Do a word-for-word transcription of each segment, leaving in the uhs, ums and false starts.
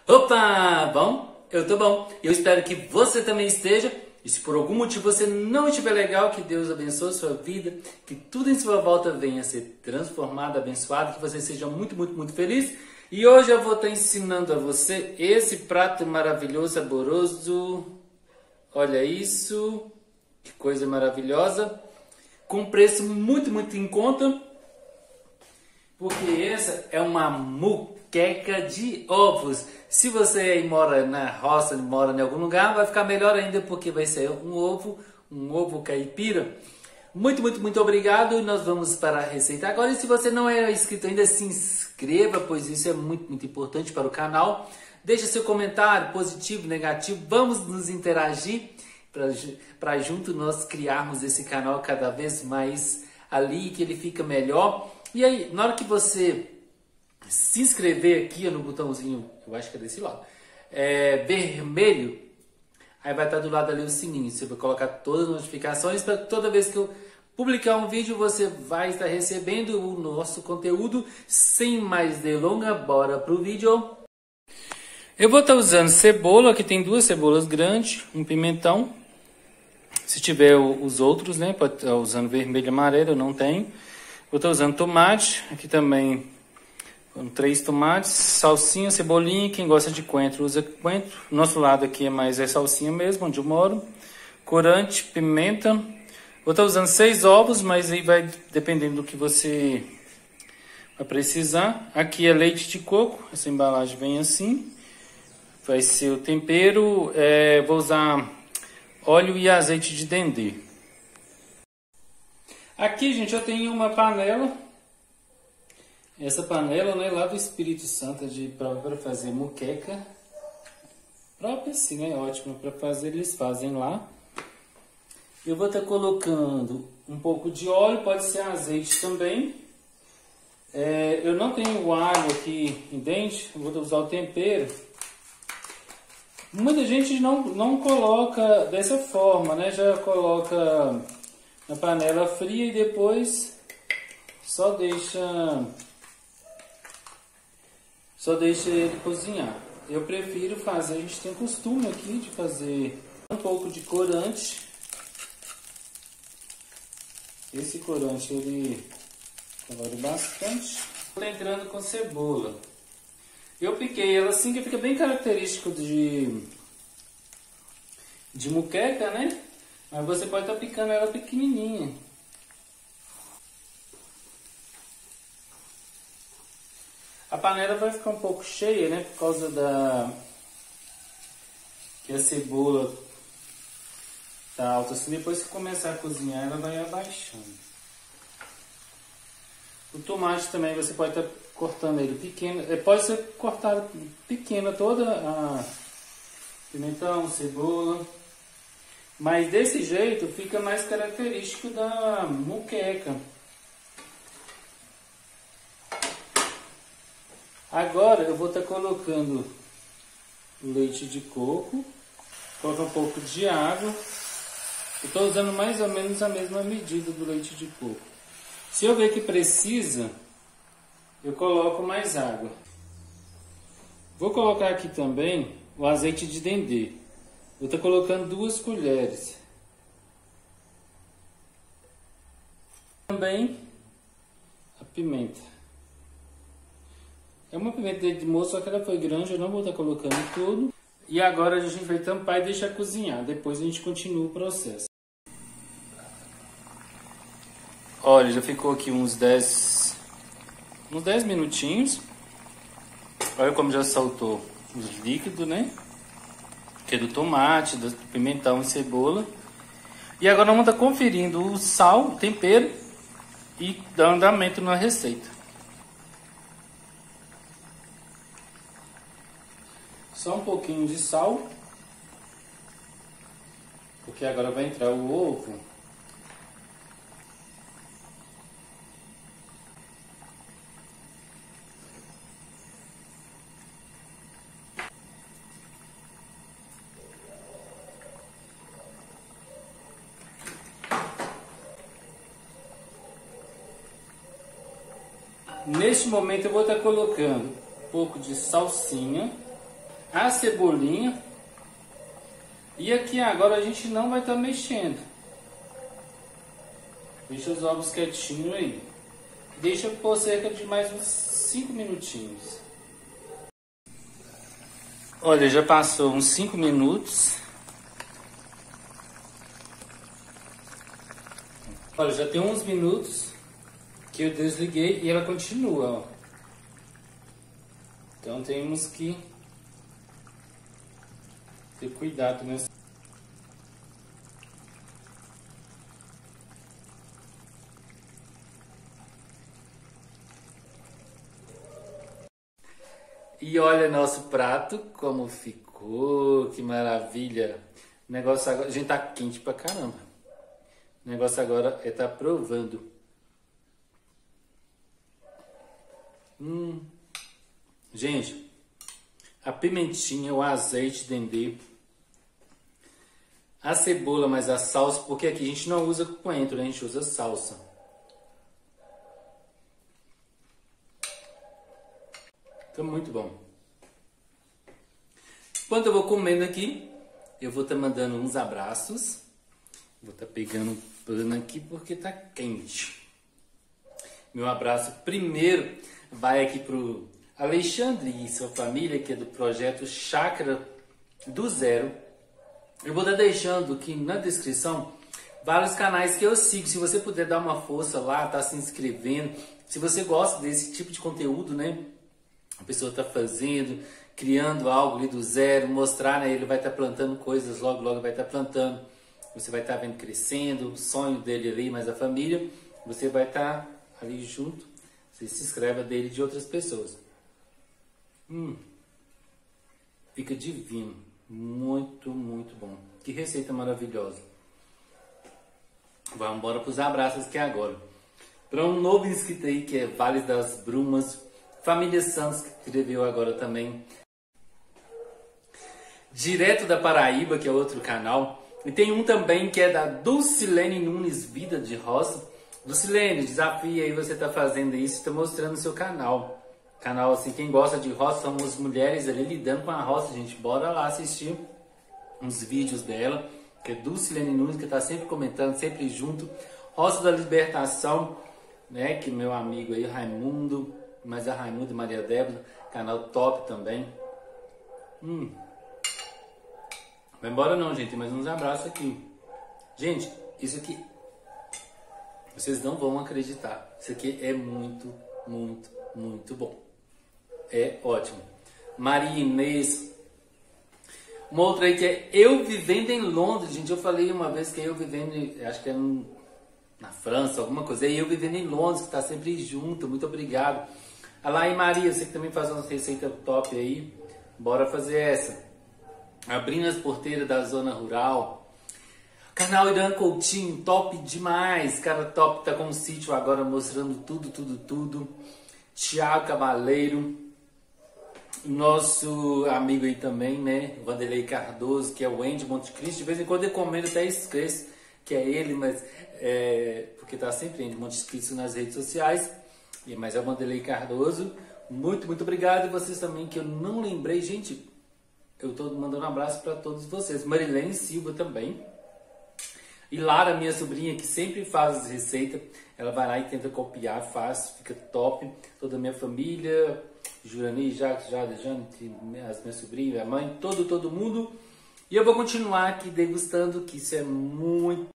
Opa! Bom? Eu tô bom. Eu espero que você também esteja. E se por algum motivo você não estiver legal, que Deus abençoe a sua vida, que tudo em sua volta venha a ser transformado, abençoado, que você seja muito, muito, muito feliz. E hoje eu vou estar ensinando a você esse prato maravilhoso, saboroso. Olha isso, que coisa maravilhosa. Com preço muito, muito em conta. Porque essa é uma muqueca de ovos. Se você aí mora na roça, mora em algum lugar, vai ficar melhor ainda porque vai ser um ovo, um ovo caipira. Muito, muito, muito obrigado. Nós vamos para a receita agora. E se você não é inscrito ainda, se inscreva, pois isso é muito, muito importante para o canal. Deixe seu comentário, positivo, negativo. Vamos nos interagir para junto nós criarmos esse canal cada vez mais ali, que ele fica melhor. E aí, na hora que você se inscrever aqui no botãozinho, eu acho que é desse lado, é, vermelho, aí vai estar do lado ali o sininho. Você vai colocar todas as notificações para toda vez que eu publicar um vídeo, você vai estar recebendo o nosso conteúdo. Sem mais delongas, bora pro vídeo. Eu vou estar usando cebola, aqui tem duas cebolas grandes, um pimentão. Se tiver os outros, né, pode estar usando vermelho e amarelo, eu não tenho. Vou estar usando tomate, aqui também três tomates, salsinha, cebolinha, quem gosta de coentro usa coentro. Nosso lado aqui é mais é salsinha mesmo, onde eu moro. Corante, pimenta. Vou estar usando seis ovos, mas aí vai dependendo do que você vai precisar. Aqui é leite de coco, essa embalagem vem assim. Vai ser o tempero, é, vou usar óleo e azeite de dendê. Aqui, gente, eu tenho uma panela. Essa panela, né, lá do Espírito Santo, de para fazer muqueca. Própria assim, né? Ótimo para fazer, eles fazem lá. Eu vou estar colocando um pouco de óleo, pode ser azeite também. É, eu não tenho alho aqui em dente, eu vou usar o tempero. Muita gente não, não coloca dessa forma, né? Já coloca na panela fria e depois só deixa só deixa ele cozinhar. Eu prefiro fazer, a gente tem costume aqui de fazer um pouco de corante. Esse corante ele colore bastante. Estou entrando com cebola. Eu piquei ela assim, que fica bem característico de de muqueca, né? Mas você pode estar picando ela pequenininha. A panela vai ficar um pouco cheia, né? Por causa da que a cebola tá alta assim. Depois que começar a cozinhar, ela vai abaixando. O tomate também você pode estar cortando ele pequeno. Pode ser cortado pequena toda a pimentão, cebola. Mas desse jeito fica mais característico da muqueca. Agora eu vou estar colocando o leite de coco. Colocar um pouco de água. Eu estou usando mais ou menos a mesma medida do leite de coco. Se eu ver que precisa, eu coloco mais água. Vou colocar aqui também o azeite de dendê. Vou estar colocando duas colheres. Também a pimenta. É uma pimenta de moço, só que ela foi grande, eu não vou estar colocando tudo. E agora a gente vai tampar e deixar cozinhar. Depois a gente continua o processo. Olha, já ficou aqui uns dez, uns dez minutinhos. Olha como já saltou os líquidos, né? Que é do tomate, do pimentão e cebola. E agora vamos estar conferindo o sal, o tempero e dar andamento na receita. Só um pouquinho de sal, porque agora vai entrar o ovo. Neste momento eu vou estar colocando um pouco de salsinha. a cebolinha. E aqui agora a gente não vai estar tá mexendo. Deixa os ovos quietinhos aí. Deixa por cerca de mais uns cinco minutinhos. Olha, já passou uns cinco minutos. Olha, já tem uns minutos que eu desliguei e ela continua, ó. Então temos que ter cuidado nessa. E olha nosso prato como ficou, que maravilha. O negócio agora, a gente tá quente pra caramba. O negócio agora é tá provando. Hum. Gente, a pimentinha, o azeite dendê, a cebola, mas a salsa, porque aqui a gente não usa coentro, né? A gente usa salsa. Tá muito bom. Enquanto eu vou comendo aqui, eu vou estar tá mandando uns abraços. Vou estar tá pegando um pano aqui porque tá quente. Meu abraço primeiro vai aqui pro Alexandre e sua família, que é do projeto Chácara do Zero. Eu vou estar deixando aqui na descrição vários canais que eu sigo. Se você puder dar uma força lá, tá se inscrevendo. Se você gosta desse tipo de conteúdo, né? A pessoa está fazendo, criando algo ali do zero, mostrar, né? Ele vai estar tá plantando coisas, logo, logo vai estar tá plantando. Você vai estar tá vendo crescendo, o sonho dele ali, mas a família, você vai estar tá ali junto. Você se inscreve dele de outras pessoas. Hum, fica divino, muito, muito bom. Que receita maravilhosa. Vamos embora para os abraços que é agora. Para um novo inscrito aí, que é Vale das Brumas, Família Santos, que escreveu agora também. Direto da Paraíba, que é outro canal. E tem um também que é da Dulcilene Nunes, Vida de Roça. Dulcilene, desafio aí, você está fazendo isso, está mostrando o seu canal. Canal assim, quem gosta de roça, são as mulheres ali lidando com a roça, gente. Bora lá assistir uns vídeos dela, que é Dulcilene Nunes, que está sempre comentando, sempre junto. Roça da Libertação, né, que meu amigo aí, Raimundo, mas a Raimundo e Maria Débora, canal top também. Hum. Vai embora não, gente, mais uns abraços aqui. Gente, isso aqui, vocês não vão acreditar. Isso aqui é muito, muito, muito bom. É ótimo. Maria Inês. Uma outra aí que é Eu Vivendo em Londres, gente. Eu falei uma vez que é Eu Vivendo, acho que é no, na França, alguma coisa. É Eu Vivendo em Londres, que está sempre junto. Muito obrigado. A Laí Maria, você que também faz uma receita top aí. Bora fazer essa. Abrindo as porteiras da zona rural. Canal Irã Coutinho, top demais. Cara top, tá com um sítio agora mostrando tudo, tudo, tudo. Tiago Cavaleiro. Nosso amigo aí também, né? Vanderlei Cardoso, que é o Andy Monte Cristo. De vez em quando eu comento, até esqueço que é ele, mas é, porque tá sempre Andy Monte Cristo nas redes sociais. Mas é o Vanderlei Cardoso. Muito, muito obrigado. E vocês também, que eu não lembrei, gente. Eu tô mandando um abraço para todos vocês. Marilene Silva também. E Lara, minha sobrinha, que sempre faz as receitas. Ela vai lá e tenta copiar, faz, fica top. Toda a minha família, Jurani, Jacques, Jada, Jane, as minhas sobrinhas, minha mãe, todo, todo mundo. E eu vou continuar aqui degustando, que isso é muito...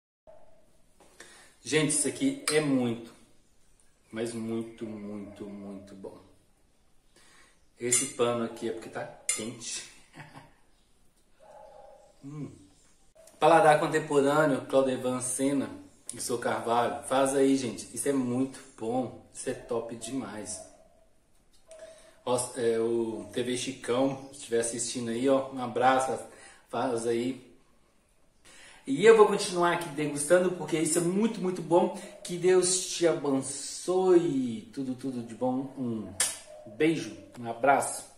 Gente, isso aqui é muito, mas muito, muito, muito bom. Esse pano aqui é porque tá quente. hum. Paladar Contemporâneo, Claudevan Sena e Sou Carvalho. Faz aí, gente. Isso é muito bom. Isso é top demais. Ó, é, o T V Chicão, se estiver assistindo aí, ó, um abraço. Faz aí. E eu vou continuar aqui degustando, porque isso é muito, muito bom. Que Deus te abençoe. Tudo, tudo de bom. Um beijo, um abraço.